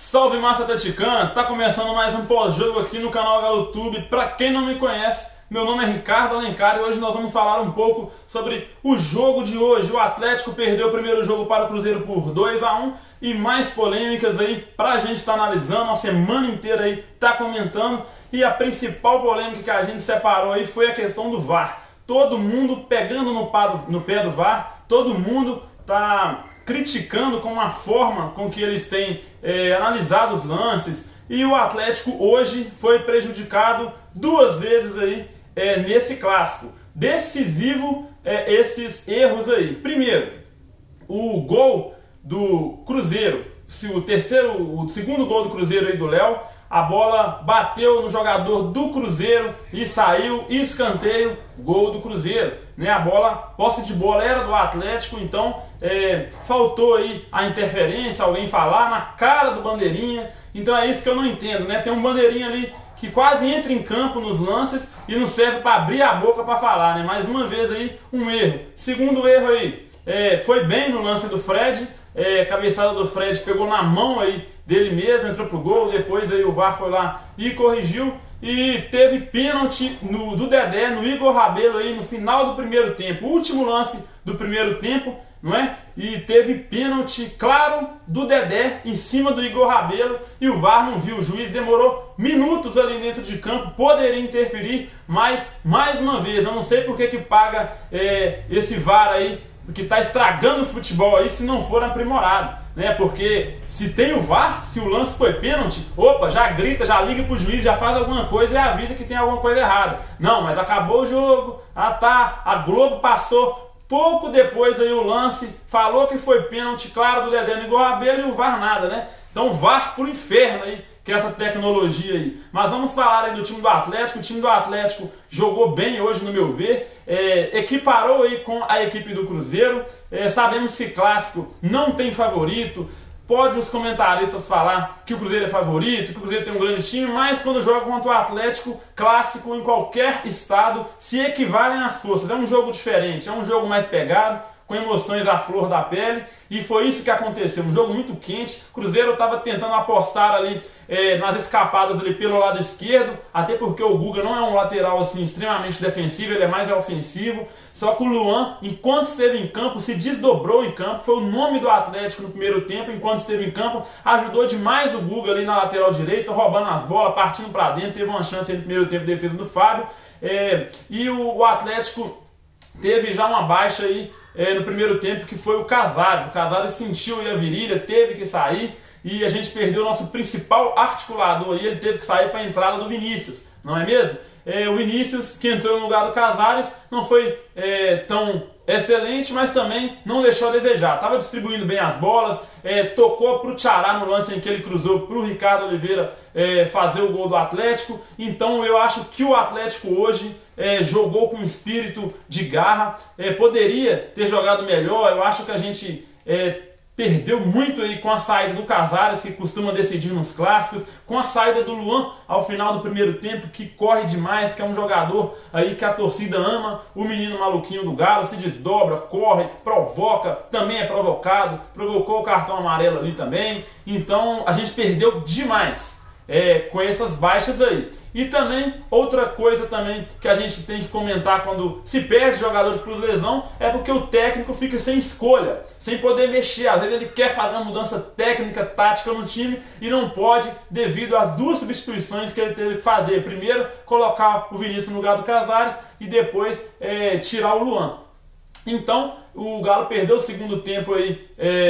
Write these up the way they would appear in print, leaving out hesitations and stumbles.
Salve massa atleticana, tá começando mais um pós-jogo aqui no canal GaloTube. Pra quem não me conhece, meu nome é Ricardo Alencar e hoje nós vamos falar um pouco sobre o jogo de hoje. O Atlético perdeu o primeiro jogo para o Cruzeiro por 2-1 e mais polêmicas aí pra gente estar analisando, a semana inteira aí tá comentando. E a principal polêmica que a gente separou aí foi a questão do VAR. Todo mundo pegando no pé do VAR, todo mundo tá criticando com a forma com que eles têm analisado os lances, e o Atlético hoje foi prejudicado duas vezes aí nesse clássico. Decisivo esses erros aí. Primeiro, o gol do Cruzeiro, o segundo gol do Cruzeiro aí do Léo, a bola bateu no jogador do Cruzeiro e saiu, escanteio, gol do Cruzeiro, né? A bola, posse de bola era do Atlético, então faltou aí a interferência, alguém falar na cara do bandeirinha. Então é isso que eu não entendo, né? Tem um bandeirinha ali que quase entra em campo nos lances e não serve para abrir a boca para falar, né? Mais uma vez aí um erro. Segundo erro aí, foi bem no lance do Fred, cabeçada do Fred pegou na mão aí dele mesmo, entrou pro gol, depois aí o VAR foi lá e corrigiu, e teve pênalti do Dedé, no Igor Rabelo aí no final do primeiro tempo, último lance do primeiro tempo, não é? E teve pênalti claro do Dedé em cima do Igor Rabelo e o VAR não viu, o juiz demorou minutos ali dentro de campo, poderia interferir, mas mais uma vez, eu não sei por que paga esse VAR aí, que está estragando o futebol aí se não for aprimorado, né? Porque se tem o VAR, se o lance foi pênalti, opa, já grita, já liga pro juiz, já faz alguma coisa e avisa que tem alguma coisa errada. Não, mas acabou o jogo, a Globo passou pouco depois aí o lance, falou que foi pênalti claro do Dedé no Igor Rabelo e o VAR nada, né? Então VAR pro inferno aí, que é essa tecnologia aí. Mas vamos falar aí do time do Atlético. O time do Atlético jogou bem hoje, no meu ver, equiparou aí com a equipe do Cruzeiro. Sabemos que clássico não tem favorito, pode os comentaristas falar que o Cruzeiro é favorito, que o Cruzeiro tem um grande time, mas quando joga contra o Atlético, clássico em qualquer estado se equivalem às forças. É um jogo diferente, é um jogo mais pegado, com emoções à flor da pele, e foi isso que aconteceu, um jogo muito quente. O Cruzeiro estava tentando apostar ali nas escapadas ali pelo lado esquerdo, até porque o Guga não é um lateral assim extremamente defensivo, ele é mais ofensivo, só que o Luan, enquanto esteve em campo, se desdobrou em campo, foi o nome do Atlético no primeiro tempo, enquanto esteve em campo, ajudou demais o Guga ali na lateral direita, roubando as bolas, partindo para dentro, teve uma chance aí no primeiro tempo de defesa do Fábio, e o Atlético teve já uma baixa aí no primeiro tempo, que foi o Casares. O Casares sentiu aí a virilha, teve que sair, e a gente perdeu o nosso principal articulador aí, ele teve que sair para a entrada do Vinícius, não é mesmo? O Vinícius, que entrou no lugar do Casares, não foi tão excelente, mas também não deixou a desejar. Estava distribuindo bem as bolas, tocou para o Tchará no lance em que ele cruzou para o Ricardo Oliveira fazer o gol do Atlético. Então eu acho que o Atlético hoje jogou com espírito de garra, poderia ter jogado melhor. Eu acho que a gente perdeu muito aí com a saída do Casares, que costuma decidir nos clássicos, com a saída do Luan ao final do primeiro tempo, que corre demais, que é um jogador aí que a torcida ama, o menino maluquinho do Galo, se desdobra, corre, provoca, também é provocado, provocou o cartão amarelo ali também. Então a gente perdeu demais com essas baixas aí. E também, outra coisa também que a gente tem que comentar quando se perde jogadores por lesão, é porque o técnico fica sem escolha, sem poder mexer. Às vezes ele quer fazer uma mudança técnica, tática no time e não pode, devido às duas substituições que ele teve que fazer. Primeiro, colocar o Vinícius no lugar do Casares e depois tirar o Luan. Então o Galo perdeu o segundo tempo aí,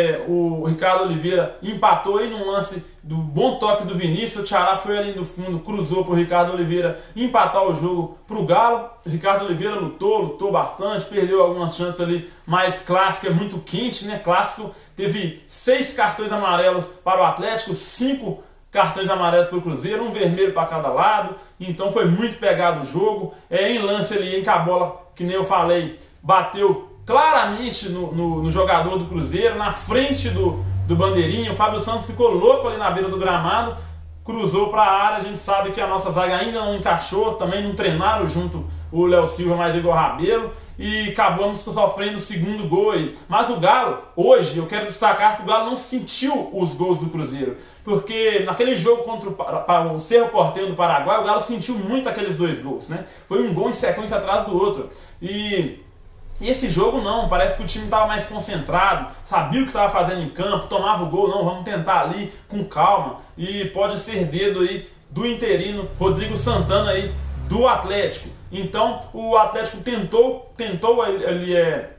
o Ricardo Oliveira empatou aí num lance do bom toque do Vinícius, o Tchará foi ali no fundo, cruzou para o Ricardo Oliveira empatar o jogo para o Galo. O Ricardo Oliveira lutou bastante, perdeu algumas chances ali, mas clássico é muito quente, né? Clássico teve 6 cartões amarelos para o Atlético, 5 cartões amarelos para o Cruzeiro, um vermelho para cada lado, então foi muito pegado o jogo. Em lance ali em que a bola, que nem eu falei, bateu claramente no jogador do Cruzeiro, na frente do bandeirinha. O Fábio Santos ficou louco ali na beira do gramado, cruzou para a área. A gente sabe que a nossa zaga ainda não encaixou, também não treinaram junto o Léo Silva mais o Igor Rabelo, e acabamos sofrendo o segundo gol aí. Mas o Galo, hoje, eu quero destacar que o Galo não sentiu os gols do Cruzeiro. porque naquele jogo contra o Cerro Porteño do Paraguai, o Galo sentiu muito aqueles 2 gols, né? Foi um gol em sequência atrás do outro. E esse jogo não, parece que o time estava mais concentrado, sabia o que estava fazendo em campo, tomava o gol, não, vamos tentar ali com calma. E pode ser dedo aí do interino Rodrigo Santana aí do Atlético. Então o Atlético tentou ali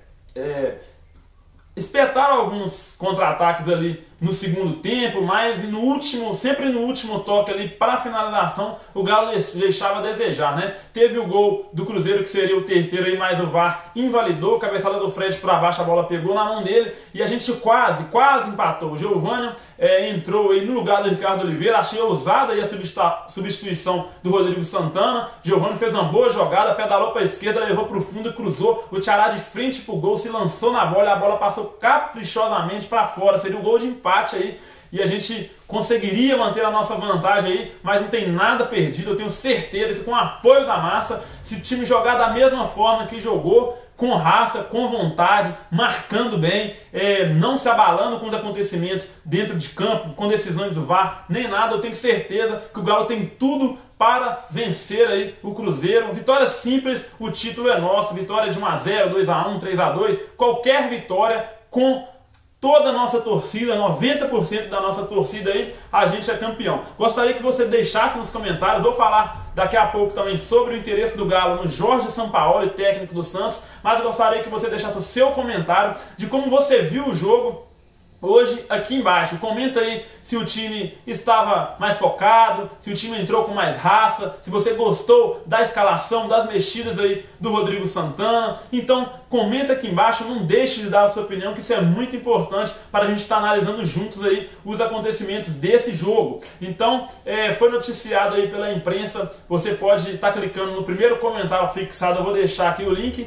espetar alguns contra-ataques ali no segundo tempo, mas sempre no último toque ali para a finalização, o Galo deixava a desejar, né? Teve o gol do Cruzeiro, que seria o terceiro aí, mas o VAR invalidou, cabeçada do Fred para baixo, a bola pegou na mão dele e a gente quase empatou. O Giovânio entrou aí no lugar do Ricardo Oliveira, achei ousada aí a substituição do Rodrigo Santana. Giovânio fez uma boa jogada, pedalou para a esquerda, levou para o fundo e cruzou o Ceará de frente para o gol, se lançou na bola e a bola passou caprichosamente para fora, seria um gol de empate aí, e a gente conseguiria manter a nossa vantagem aí, mas não tem nada perdido. Eu tenho certeza que com o apoio da massa, se o time jogar da mesma forma que jogou, com raça, com vontade, marcando bem, não se abalando com os acontecimentos dentro de campo, com decisões do VAR, nem nada, eu tenho certeza que o Galo tem tudo para vencer aí o Cruzeiro. Vitória simples, o título é nosso, vitória de 1-0, 2-1, 3-2, qualquer vitória com toda a nossa torcida, 90% da nossa torcida aí, a gente é campeão. Gostaria que você deixasse nos comentários, vou falar daqui a pouco também sobre o interesse do Galo no Jorge Sampaoli, técnico do Santos, mas eu gostaria que você deixasse o seu comentário de como você viu o jogo hoje aqui embaixo. Comenta aí se o time estava mais focado, se o time entrou com mais raça, se você gostou da escalação, das mexidas aí do Rodrigo Santana. Então comenta aqui embaixo, não deixe de dar a sua opinião, que isso é muito importante para a gente estar analisando juntos aí os acontecimentos desse jogo. Então foi noticiado aí pela imprensa, você pode estar clicando no primeiro comentário fixado, eu vou deixar aqui o link,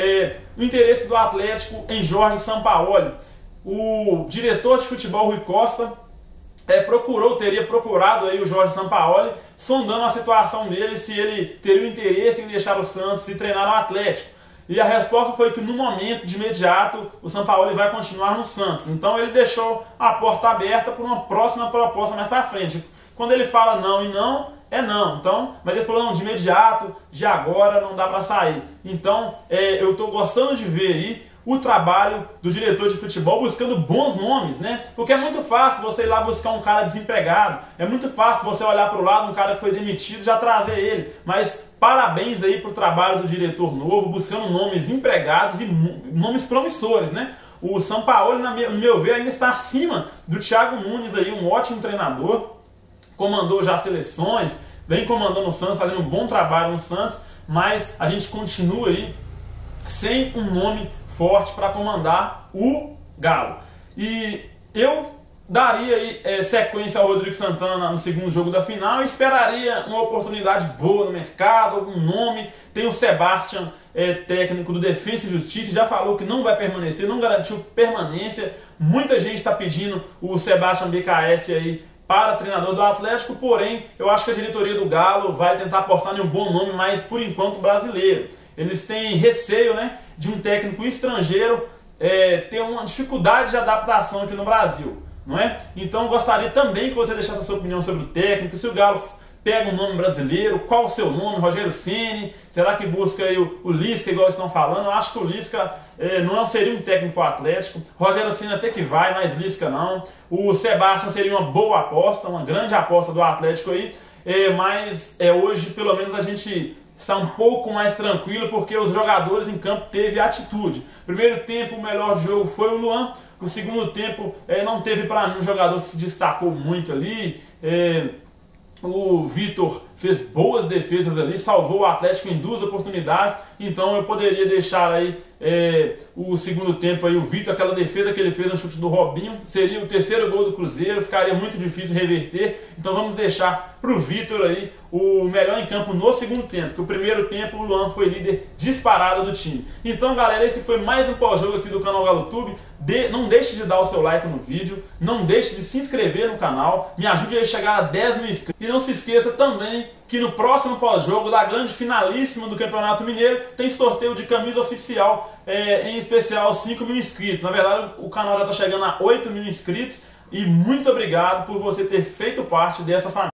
o interesse do Atlético em Jorge Sampaoli. O diretor de futebol, Rui Costa, teria procurado aí o Jorge Sampaoli, sondando a situação dele, se ele teria o interesse em deixar o Santos e treinar no Atlético. E a resposta foi que no momento, de imediato, o Sampaoli vai continuar no Santos. Então ele deixou a porta aberta para uma próxima proposta mais para frente. Quando ele fala não e não, é não. Então, mas ele falou não, de imediato, de agora, não dá para sair. Então eu estou gostando de ver aí o trabalho do diretor de futebol buscando bons nomes, né? Porque é muito fácil você ir lá buscar um cara desempregado, é muito fácil você olhar para o lado, um cara que foi demitido, e já trazer ele. Mas parabéns aí para o trabalho do diretor novo, buscando nomes empregados e nomes promissores, né? O Sampaoli, no meu ver, ainda está acima do Thiago Nunes aí, um ótimo treinador, comandou já seleções, vem comandando o Santos, fazendo um bom trabalho no Santos, mas a gente continua aí sem um nome forte para comandar o Galo. E eu daria aí sequência ao Rodrigo Santana no segundo jogo da final e esperaria uma oportunidade boa no mercado, algum nome. Tem o Sebastião, técnico do Defensa e Justiça, já falou que não vai permanecer, não garantiu permanência. Muita gente está pedindo o Sebastião BKS aí para treinador do Atlético, porém eu acho que a diretoria do Galo vai tentar apostar em um bom nome, mas por enquanto brasileiro. Eles têm receio, né, de um técnico estrangeiro ter uma dificuldade de adaptação aqui no Brasil, não é? Então gostaria também que você deixasse a sua opinião sobre o técnico, se o Galo pega um nome brasileiro, qual o seu nome, Rogério Ceni, será que busca aí o Lisca, igual estão falando? Eu acho que o Lisca não seria um técnico Atlético, Rogério Ceni até que vai, mas Lisca não. O Sebastião seria uma boa aposta, uma grande aposta do Atlético aí, mas hoje pelo menos a gente está um pouco mais tranquilo, porque os jogadores em campo teve atitude. Primeiro tempo, o melhor jogo foi o Luan. No segundo tempo, não teve para mim um jogador que se destacou muito ali. O Vitor fez boas defesas ali, salvou o Atlético em 2 oportunidades. Então eu poderia deixar aí o segundo tempo aí, o Vitor, aquela defesa que ele fez no chute do Robinho, seria o terceiro gol do Cruzeiro, ficaria muito difícil reverter. Então vamos deixar para o Vitor aí o melhor em campo no segundo tempo, porque o primeiro tempo o Luan foi líder disparado do time. Então galera, esse foi mais um pós-jogo aqui do canal Galo Tube. Não deixe de dar o seu like no vídeo, não deixe de se inscrever no canal, me ajude a chegar a 10 mil inscritos. E não se esqueça também que no próximo pós-jogo da grande finalíssima do Campeonato Mineiro tem sorteio de camisa oficial, em especial 5 mil inscritos. Na verdade o canal já está chegando a 8 mil inscritos, e muito obrigado por você ter feito parte dessa família.